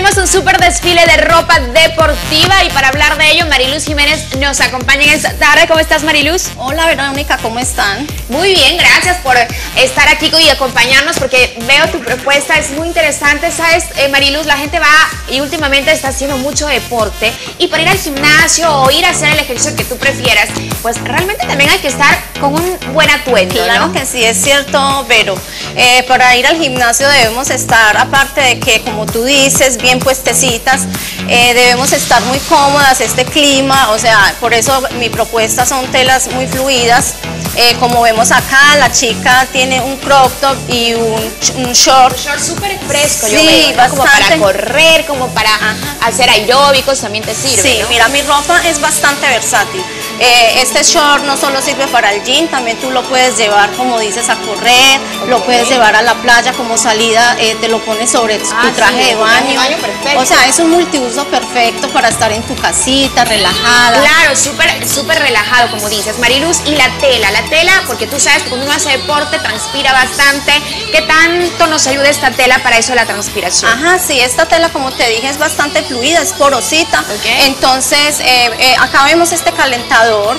tenemos un súper desfile de ropa deportiva y para hablar de ello, Mariluz Jiménez nos acompaña en esta tarde. ¿Cómo estás, Mariluz? Hola, Verónica, ¿cómo están? Muy bien, gracias por estar aquí y acompañarnos porque veo tu propuesta, es muy interesante. Sabes, Mariluz, la gente va y últimamente está haciendo mucho deporte y para ir al gimnasio o ir a hacer el ejercicio que tú prefieras, pues realmente también hay que estar con un buen atuendo, Claro, ¿no? que sí, es cierto, Vero. Para ir al gimnasio debemos estar, aparte de que, como tú dices, bien puestecitas, debemos estar muy cómodas, este clima, o sea, por eso mi propuesta son telas muy fluidas. Como vemos acá, la chica tiene un crop top y un short. Un short súper fresco, Sí, yo veo, ¿no? Como bastante. para correr, como para hacer aeróbicos, también te sirve, Sí, ¿no? mira, mi ropa es bastante versátil. Este short no solo sirve para el gym, también tú lo puedes llevar, como dices, a correr, lo puedes llevar a la playa como salida, te lo pones sobre tu traje de baño. Perfecto. O sea, es un multiuso perfecto para estar en tu casita, relajada. Claro, súper relajado, como dices, Mariluz. Y la tela, porque tú sabes que cuando uno hace deporte transpira bastante. ¿Qué tanto nos ayuda esta tela para eso de la transpiración? Ajá, sí, esta tela, como te dije, es bastante fluida, es porosita. Entonces, acá vemos este calentador.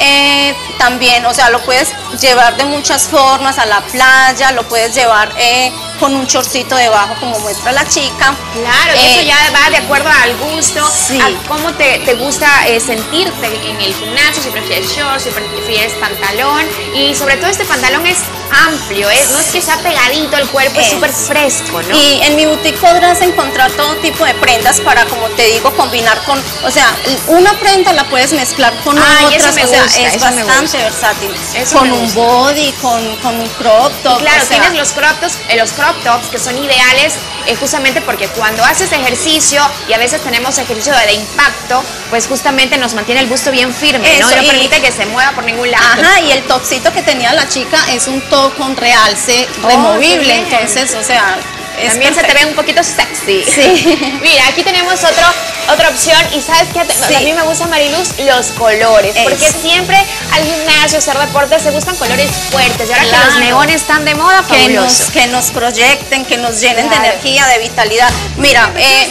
También, o sea, lo puedes llevar de muchas formas a la playa, lo puedes llevar con un shortcito debajo, como muestra la chica. Claro, y eso ya va de acuerdo al gusto, Sí. a cómo te gusta sentirte en el gimnasio, si prefieres short, si prefieres pantalón. Y sobre todo este pantalón es amplio, no es que sea pegadito el cuerpo, es súper fresco, ¿no? Y en mi boutique podrás encontrar todo tipo de prendas para, como te digo, combinar con, o sea, una prenda la puedes mezclar con otras, eso me o sea, gusta, es eso me bastante gusta. versátil. Eso con me un gusta. body, con un crop top. Y claro, o sea, tienes los crop tops que son ideales justamente porque cuando haces ejercicio y a veces tenemos ejercicio de impacto, pues justamente nos mantiene el busto bien firme, ¿no? Eso, Y no permite que se mueva por ningún lado. Ajá, y el topcito que tenía la chica es un top con realce removible, qué bien. entonces, o sea, es También se te perfecto. ve un poquito sexy. Sí. Mira, aquí tenemos otra opción y ¿sabes qué? A mí me gusta, Mariluz, los colores, porque siempre al gimnasio, hacer deporte, se buscan colores fuertes y ahora que los neones están de moda, fabuloso. Que nos proyecten, que nos llenen de energía, de vitalidad. Mira,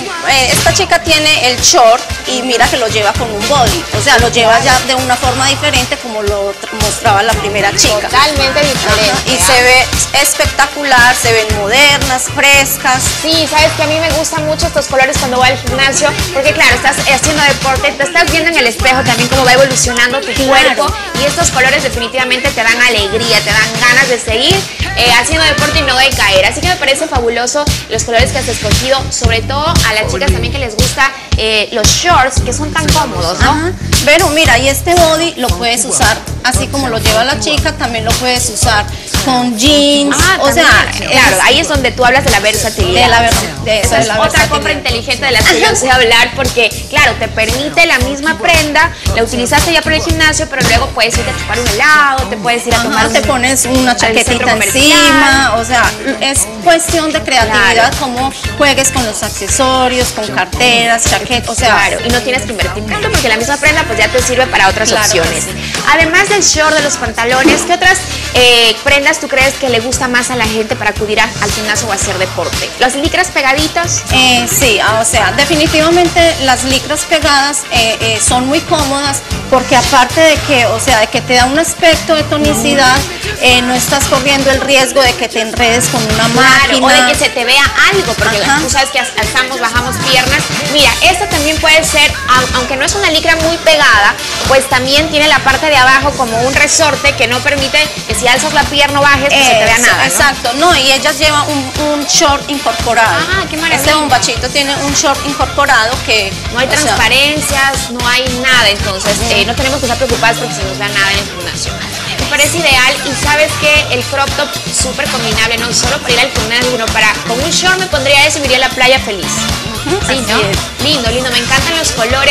esta chica tiene el short y mira que lo lleva con un body, o sea, lo lleva ya de una forma diferente como lo mostraba la primera chica. Totalmente diferente. Y se ve espectacular, se ven modernas, frescas. Sí, sabes que a mí me gustan mucho estos colores cuando voy al gimnasio, porque claro, estás haciendo deporte, te estás viendo en el espejo también cómo va evolucionando tu cuerpo y estos colores definitivamente te dan alegría, te dan ganas de seguir haciendo deporte y no de caer. Así que me parece fabuloso los colores que has escogido, sobre todo a las chicas también que les gusta los shorts que son tan cómodos, ¿no? Ajá. Pero mira, y este body lo puedes usar así como lo lleva la chica, también lo puedes usar con jeans, o sea, claro, ahí es donde tú hablas de la versatilidad. Esa es otra compra inteligente de la que yo sé hablar porque, claro, te permite la misma prenda, la utilizaste ya para el gimnasio, pero luego puedes ir a chupar un helado, te puedes ir a tomar te pones una chaquetita encima, o sea, es cuestión de creatividad, cómo juegues con los accesorios, con carteras, chaquetas, o sea. Claro, y no tienes que invertir tanto porque la misma prenda pues ya te sirve para otras opciones. Además del short, de los pantalones, ¿qué otras prendas tú crees que le gusta más a la gente para acudir al gimnasio o hacer deporte? ¿Las licras pegaditas? Sí, o sea, definitivamente las licras pegadas son muy cómodas porque aparte de que, o sea, de que te da un aspecto de tonicidad, no estás corriendo el riesgo de que te enredes con una máquina. O de que se te vea algo, porque tú sabes que alzamos, bajamos piernas. Mira, esta también puede ser, aunque no es una licra muy pegada, pues también tiene la parte de abajo como un resorte que no permite que si alzas la pierna o bajes, pues se te vea nada, ¿no? Exacto, no, y ellas llevan un short incorporado. Ah, qué maravilla. Este bombachito tiene un short incorporado que... No hay transparencias, no hay nada, entonces no tenemos que estar preocupadas porque se nos vea nada en el gimnasio. Me parece ideal y sabes que el crop top súper combinable, no solo para ir al gimnasio, sino para, con un short me pondría eso y me iría a la playa feliz. Sí, ¿no? Lindo, lindo, me encantan los colores.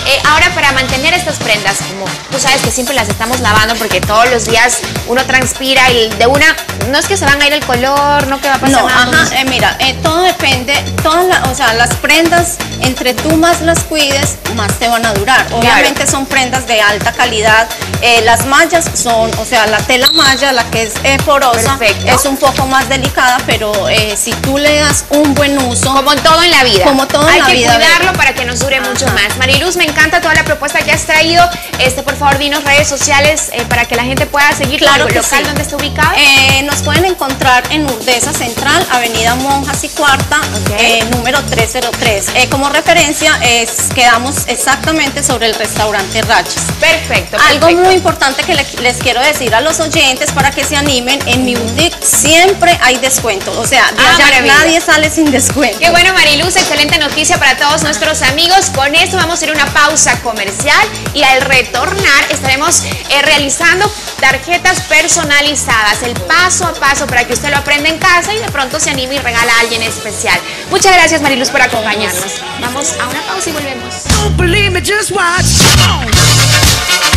Ahora, para mantener estas prendas, como tú sabes que siempre las estamos lavando porque todos los días uno transpira y de una, no es que se van a ir el color, no que va a pasar nada. Ajá, mira, todo depende, o sea, las prendas, entre tú más las cuides, más te van a durar. Obviamente claro, son prendas de alta calidad. Las mallas son, o sea, la tela malla, la que es porosa, perfecto, es un poco más delicada, pero si tú le das un buen uso. Como todo en la vida. Como todo en la vida. Hay que cuidarlo para que nos dure mucho más. Mariluz, me encanta toda la propuesta que has traído. Por favor, dinos redes sociales para que la gente pueda seguir. Claro, el local donde está ubicado. Nos pueden encontrar en Urdesa Central, Avenida Monjas y Cuarta, número 303. Como referencia, quedamos exactamente sobre el restaurante Rachis. Perfecto. Algo muy importante que les quiero decir a los oyentes para que se animen, en mi boutique siempre hay descuento, o sea, de allá nadie sale sin descuento. Qué bueno, Mariluz, excelente noticia para todos nuestros amigos. Con esto vamos a ir a una pausa comercial y al retornar estaremos realizando tarjetas personalizadas, el paso a paso para que usted lo aprenda en casa y de pronto se anime y regala a alguien especial. Muchas gracias, Mariluz, por acompañarnos. Vamos a una pausa y volvemos.